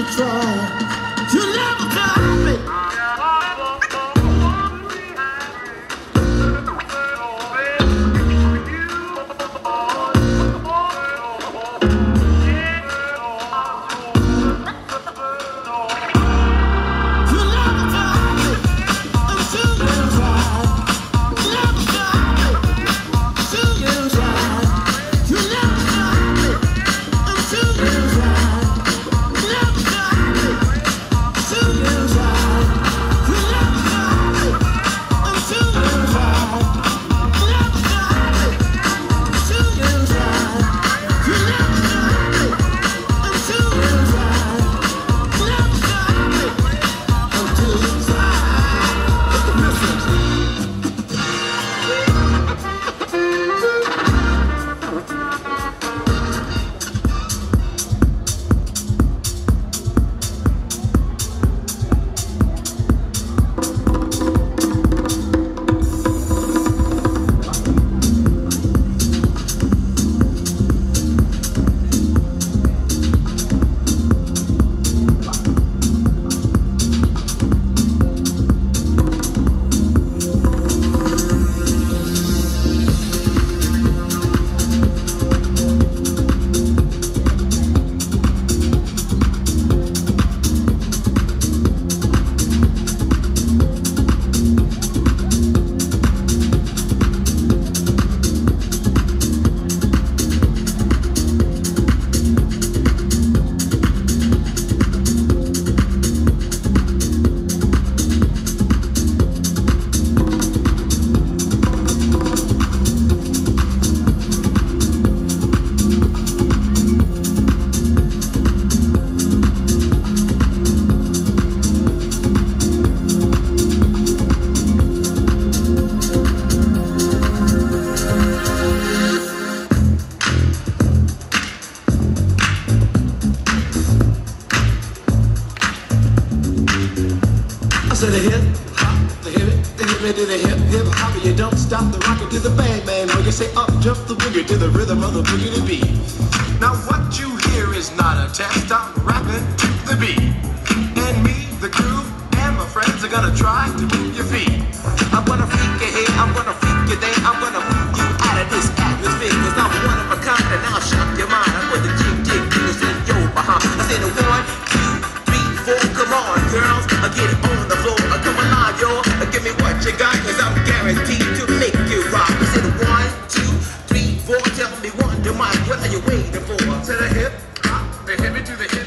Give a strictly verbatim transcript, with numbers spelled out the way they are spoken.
to the hip hop, the hip, the hip to the hip hip hop. You don't stop the rocket to the bang bang. When you say up, jump the boogie to the rhythm of the boogie to beat. Now what you hear is not a test. I'm rapping to the beat, and me, the groove, and my friends are gonna try to move your feet. I'm gonna freak your head, I'm gonna freak your day, I'm gonna move you out of this atmosphere. Cause I'm one of a kind and I'll shock your mind. I'm with the jig jig fingers in your behind. I say the one, two, three, four, come on girls, I get it on the floor. I come alive, y'all, give me what you got, cause I'm guaranteed to make you rock. I say the one, two, three, four, tell me one, do mine, what are you waiting for? To the hip, hop, the hip to the hip.